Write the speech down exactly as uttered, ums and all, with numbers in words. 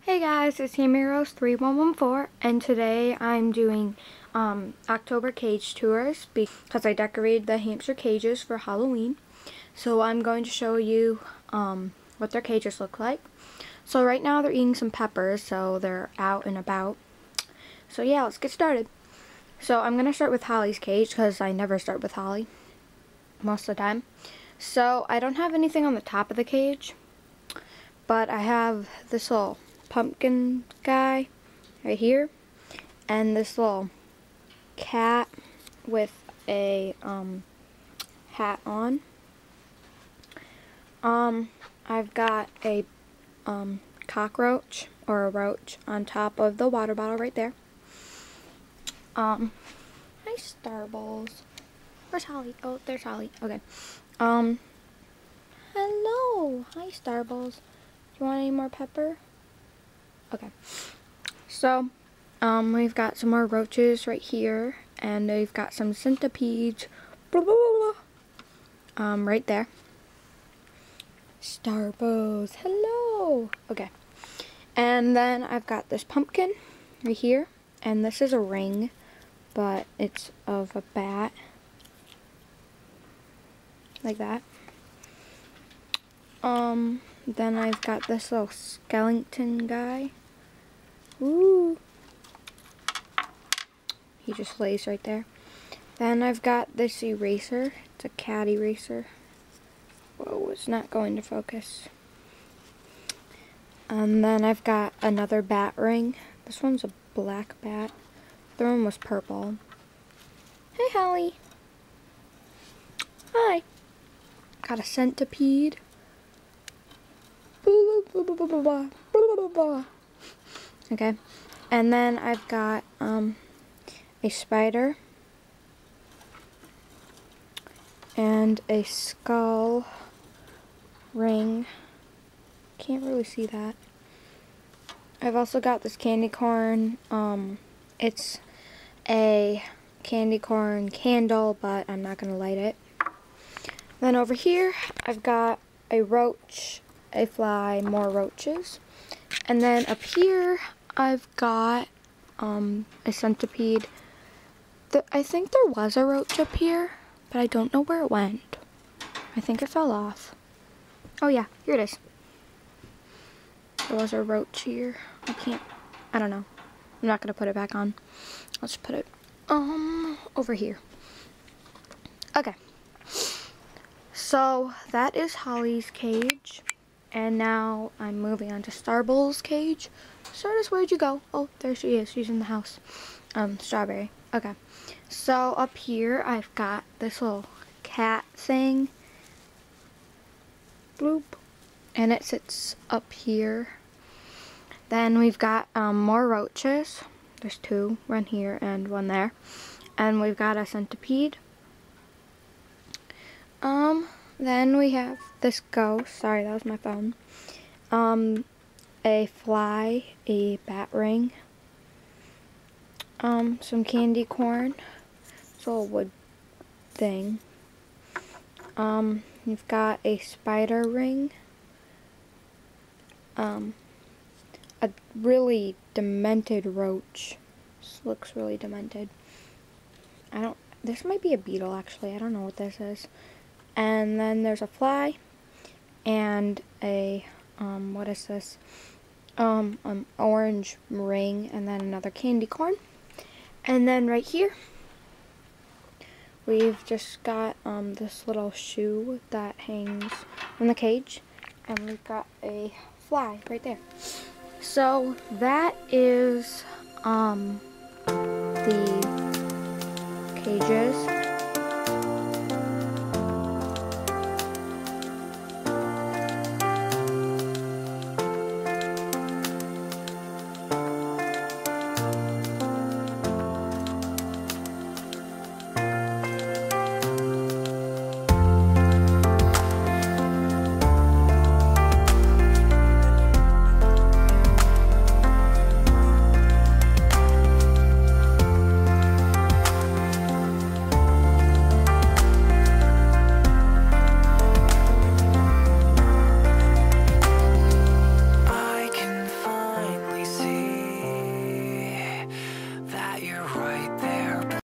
Hey guys, it's Tammy Rose three one one four, and today I'm doing um, October cage tours because I decorated the hamster cages for Halloween. So I'm going to show you um, what their cages look like. So right now they're eating some peppers, so they're out and about. So yeah, let's get started. So I'm going to start with Holly's cage because I never start with Holly most of the time. So I don't have anything on the top of the cage, but I have this little pumpkin guy right here, and this little cat with a um, hat on. Um, I've got a um, cockroach or a roach on top of the water bottle right there. Um, hi Starballs. Where's Holly? Oh, there's Holly. Okay. Um, hello. Hi Starballs. Do you want any more pepper? Okay, so um, we've got some more roaches right here, and we've got some centipedes, blah, blah, blah, blah, um, right there. Starballs, hello. Okay, and then I've got this pumpkin right here, and this is a ring, but it's of a bat, like that. Um, then I've got this little skeleton guy. Ooh. He just lays right there. Then I've got this eraser. It's a cat eraser. Whoa, it's not going to focus. And then I've got another bat ring. This one's a black bat. The one was purple. Hey, Holly. Hi. Got a centipede. Blah, blah, blah, blah, blah, blah, blah, blah, blah. Okay, and then I've got um, a spider and a skull ring. Can't really see that. I've also got this candy corn. Um, it's a candy corn candle, but I'm not going to light it. Then over here, I've got a roach, a fly, more roaches. And then up here, I've got um, a centipede. The, I think there was a roach up here, but I don't know where it went. I think it fell off. Oh yeah, here it is. There was a roach here. I can't, I don't know. I'm not going to put it back on. Let's put it um over here. Okay. So that is Holly's cage. And now I'm moving on to Starballs' cage. Stardust, where'd you go? Oh, there she is. She's in the house. Um, Strawberry. Okay. So up here, I've got this little cat thing. Bloop. And it sits up here. Then we've got um, more roaches. There's two. One here and one there. And we've got a centipede. Um... Then we have this ghost, sorry that was my phone, um, a fly, a bat ring, um, some candy corn, it's a little wood thing, um, you've got a spider ring, um, a really demented roach. This looks really demented. I don't, this might be a beetle actually, I don't know what this is. And then there's a fly and a, um, what is this, um, um, orange ring, and then another candy corn. And then right here, we've just got, um, this little shoe that hangs in the cage, and we've got a fly right there. So that is, um, the cages.